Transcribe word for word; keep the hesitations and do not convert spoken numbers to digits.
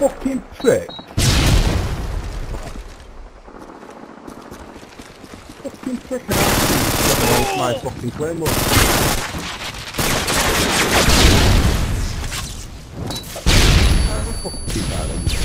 fucking prick. Fucking prick. That's my fucking Claymore. How the fuck is that?